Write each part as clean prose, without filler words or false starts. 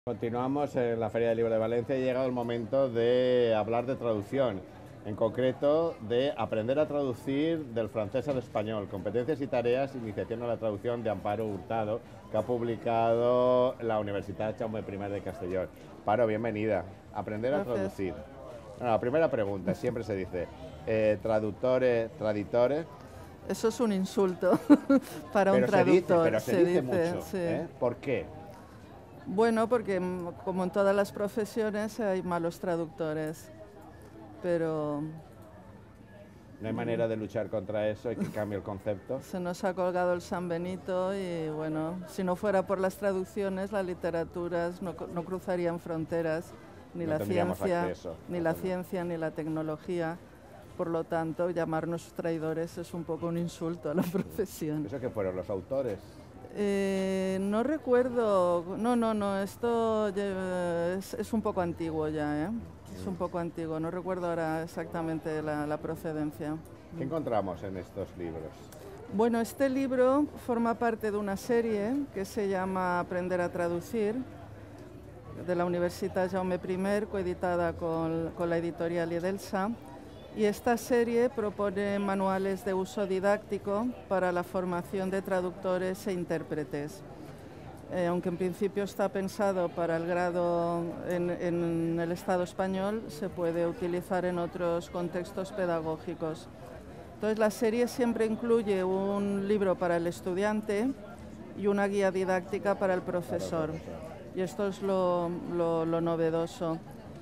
Continuamos en la Feria del Libro de Valencia y ha llegado el momento de hablar de traducción, en concreto de aprender a traducir del francés al español, competencias y tareas, iniciación a la traducción de Amparo Hurtado, que ha publicado la Universidad Jaume I de Castellón. Amparo, bienvenida. Aprender a traducir. Bueno, la primera pregunta, siempre se dice, traductores, traditores. Eso es un insulto para un traductor. Pero se dice mucho. Sí. ¿Por qué? Bueno, porque como en todas las profesiones hay malos traductores, pero... No hay manera de luchar contra eso, hay que cambiar el concepto. Se nos ha colgado el San Benito y bueno, si no fuera por las traducciones, las literaturas no cruzarían fronteras, ni No la ciencia, acceso, ni la ciencia, ni la tecnología. Por lo tanto, llamarnos traidores es un poco un insulto a la profesión. ¿Eso qué fueron los autores? No recuerdo, no, esto es un poco antiguo ya, ¿eh? Es un poco antiguo, no recuerdo ahora exactamente la procedencia. ¿Qué encontramos en estos libros? Bueno, este libro forma parte de una serie que se llama Aprender a traducir, de la Universitat Jaume I, coeditada con la editorial Edelsa. Y esta serie propone manuales de uso didáctico para la formación de traductores e intérpretes. Aunque en principio está pensado para el grado en el Estado español, se puede utilizar en otros contextos pedagógicos. Entonces la serie siempre incluye un libro para el estudiante y una guía didáctica para el profesor. Y esto es lo novedoso.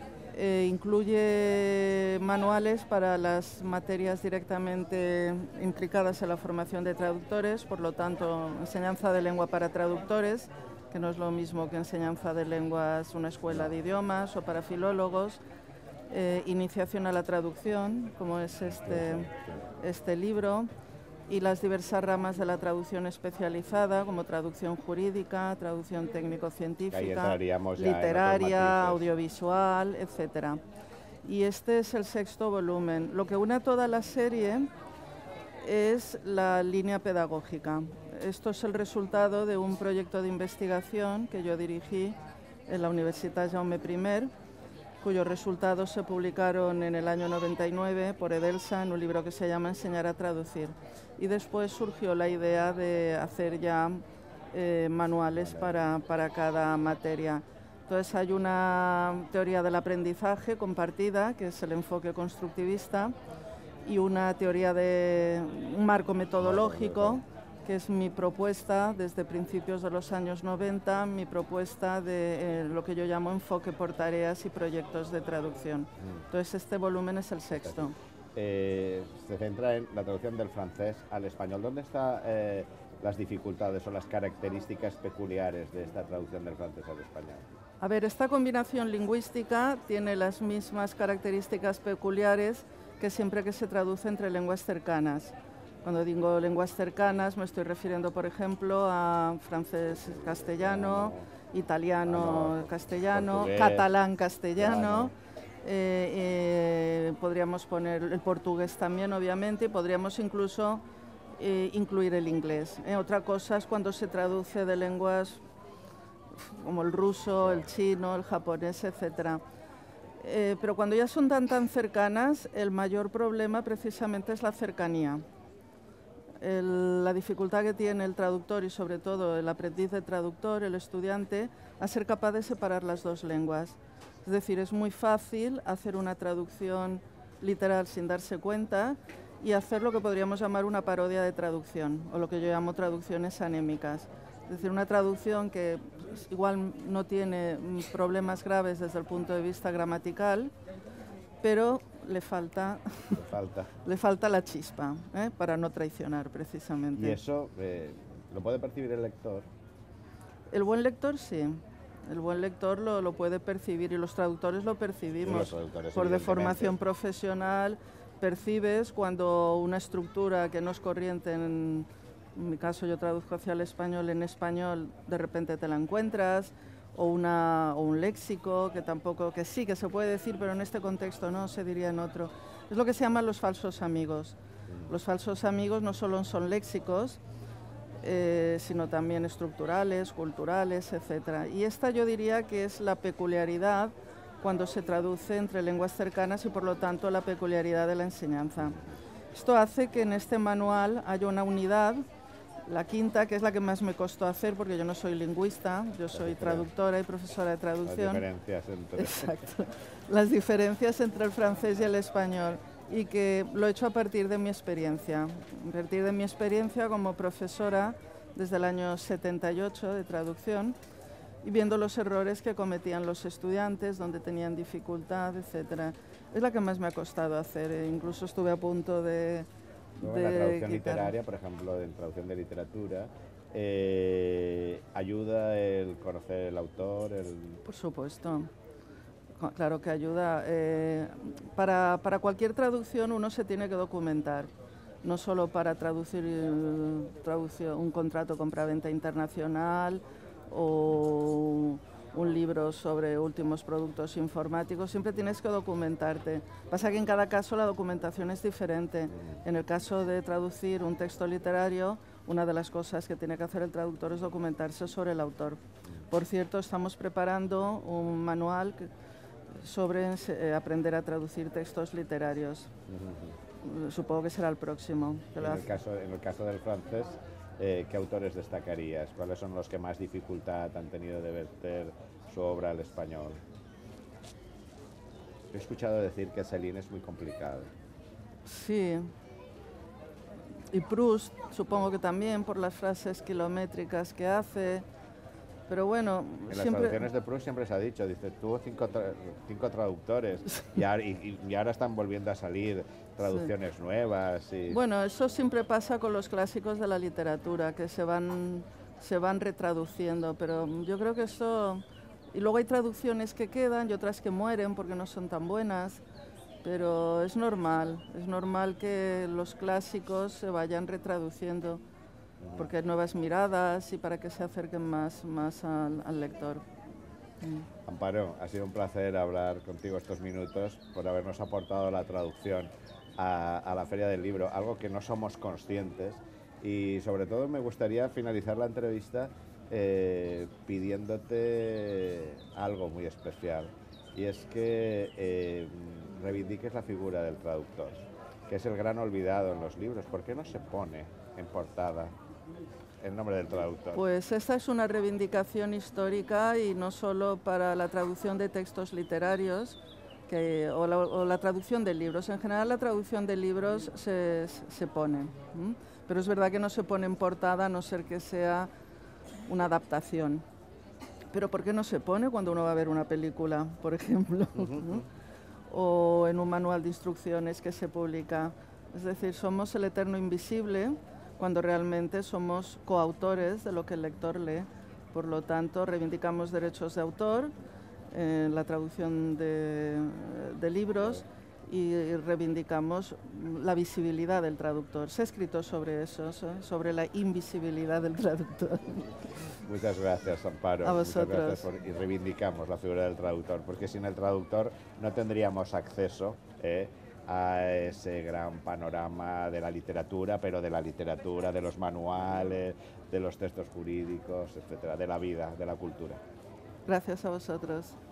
Incluye manuales para las materias directamente implicadas en la formación de traductores, por lo tanto, enseñanza de lengua para traductores, que no es lo mismo que enseñanza de lenguas, una escuela de idiomas o para filólogos, iniciación a la traducción, como es este libro, y las diversas ramas de la traducción especializada, como traducción jurídica, traducción técnico-científica, literaria, audiovisual, etc. Y este es el 6º volumen. Lo que une a toda la serie es la línea pedagógica. Esto es el resultado de un proyecto de investigación que yo dirigí en la Universitat Jaume I, cuyos resultados se publicaron en el año 99 por Edelsa en un libro que se llama Enseñar a traducir. Y después surgió la idea de hacer ya manuales para cada materia. Entonces hay una teoría del aprendizaje compartida, que es el enfoque constructivista, y una teoría de un marco metodológico, que es mi propuesta desde principios de los años 90, mi propuesta de lo que yo llamo enfoque por tareas y proyectos de traducción. Entonces este volumen es el 6º. Se centra en la traducción del francés al español. ¿Dónde están las dificultades o las características peculiares de esta traducción del francés al español? A ver, esta combinación lingüística tiene las mismas características peculiares que siempre que se traduce entre lenguas cercanas. Cuando digo lenguas cercanas me estoy refiriendo, por ejemplo, a francés-castellano, italiano-castellano, catalán-castellano. Podríamos poner el portugués también, obviamente, y podríamos incluso incluir el inglés. Otra cosa es cuando se traduce de lenguas como el ruso, el chino, el japonés, etc. Pero cuando ya son tan cercanas, el mayor problema precisamente es la cercanía. La dificultad que tiene el traductor y sobre todo el aprendiz de traductor, el estudiante, a ser capaz de separar las dos lenguas. Es decir, es muy fácil hacer una traducción literal sin darse cuenta y hacer lo que podríamos llamar una parodia de traducción, o lo que yo llamo traducciones anémicas. Es decir, una traducción que igual no tiene problemas graves desde el punto de vista gramatical, pero le falta la chispa, para no traicionar precisamente. ¿Y eso lo puede percibir el lector? El buen lector sí. El buen lector lo puede percibir y los traductores lo percibimos. Por deformación profesional percibes cuando una estructura que no es corriente, en mi caso yo traduzco hacia el español, en español de repente te la encuentras, o un léxico que sí que se puede decir, pero en este contexto no, se diría en otro. Es lo que se llaman los falsos amigos. Los falsos amigos no solo son léxicos, sino también estructurales, culturales, etc. Y esta yo diría que es la peculiaridad cuando se traduce entre lenguas cercanas y por lo tanto la peculiaridad de la enseñanza. Esto hace que en este manual haya una unidad, la quinta, que es la que más me costó hacer porque yo no soy lingüista, yo soy traductora y profesora de traducción. Las diferencias entre... Exacto. Las diferencias entre el francés y el español, y que lo he hecho a partir de mi experiencia. A partir de mi experiencia como profesora desde el año 78 de traducción y viendo los errores que cometían los estudiantes, donde tenían dificultad, etc. Es la que más me ha costado hacer, incluso estuve a punto de Luego, en la traducción literaria, por ejemplo, en traducción de literatura, ¿ayuda el conocer el autor? Por supuesto. Claro que ayuda. Para cualquier traducción uno se tiene que documentar, no solo para traducir un contrato compraventa internacional o un libro sobre últimos productos informáticos, siempre tienes que documentarte. Pasa que en cada caso la documentación es diferente. En el caso de traducir un texto literario, una de las cosas que tiene que hacer el traductor es documentarse sobre el autor. Por cierto, estamos preparando un manual sobre aprender a traducir textos literarios. Supongo que será el próximo. En el caso del francés, ¿qué autores destacarías? ¿Cuáles son los que más dificultad han tenido de verter su obra al español? He escuchado decir que Céline es muy complicado. Sí. Y Proust, supongo que también, por las frases kilométricas que hace. Pero bueno, en las traducciones de Proust siempre se ha dicho, dice, tuvo cinco traductores y ahora están volviendo a salir traducciones nuevas. Y... Bueno, eso siempre pasa con los clásicos de la literatura, que se van retraduciendo, pero yo creo que eso... Y luego hay traducciones que quedan y otras que mueren porque no son tan buenas, pero es normal que los clásicos se vayan retraduciendo, porque hay nuevas miradas y para que se acerquen más al lector. Amparo, ha sido un placer hablar contigo estos minutos por habernos aportado la traducción a la Feria del Libro, algo que no somos conscientes, y sobre todo me gustaría finalizar la entrevista pidiéndote algo muy especial, y es que reivindiques la figura del traductor, que es el gran olvidado en los libros. ¿Por qué no se pone en portada el nombre del traductor? Pues esta es una reivindicación histórica, y no solo para la traducción de textos literarios o la traducción de libros. En general la traducción de libros se pone, pero es verdad que no se pone en portada a no ser que sea una adaptación. Pero ¿por qué no se pone cuando uno va a ver una película, por ejemplo? O en un manual de instrucciones que se publica? Es decir, somos el eterno invisible cuando realmente somos coautores de lo que el lector lee. Por lo tanto, reivindicamos derechos de autor en la traducción de libros, y reivindicamos la visibilidad del traductor. Se ha escrito sobre eso, sobre la invisibilidad del traductor. Muchas gracias, Amparo. A vosotros. Muchas gracias y reivindicamos la figura del traductor, porque sin el traductor no tendríamos acceso a ese gran panorama de la literatura, pero de la literatura, de los manuales, de los textos jurídicos, etcétera, de la vida, de la cultura. Gracias a vosotros.